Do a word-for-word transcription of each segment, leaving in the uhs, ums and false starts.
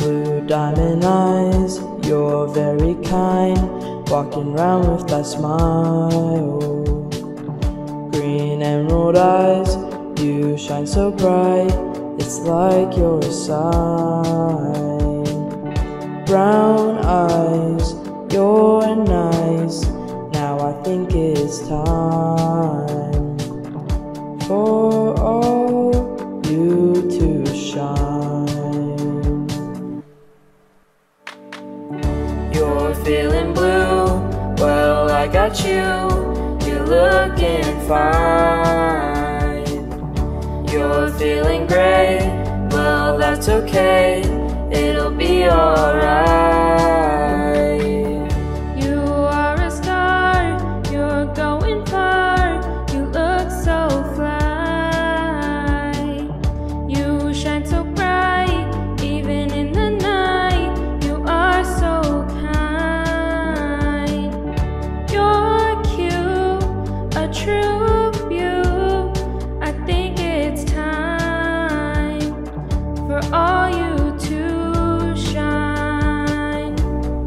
Blue diamond eyes, you're very kind, walking round with that smile. Green emerald eyes, you shine so bright, it's like you're a sign. Brown eyes, you're nice, now I think it's time for all you to shine. You're feeling blue, well I got you, you're looking fine. You're feeling gray, well that's okay, it'll be alright. You are a star, you're going far, you look so fly. You shine so bright, even in the night, you are so kind. You're cute, a true beaut, I think it's time for all you to shine.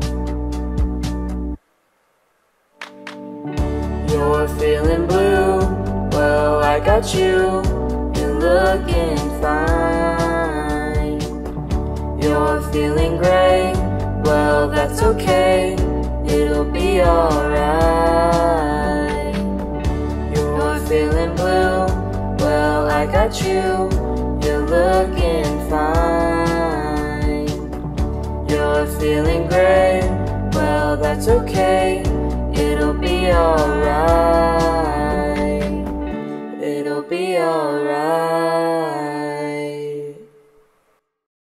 You're feeling blue, well I got you, you're looking fine. You're feeling gray, well that's okay, it'll be alright. You're feeling blue, well I got you, you're looking fine. You're feeling gray, well that's okay, it'll be alright. It'll be alright.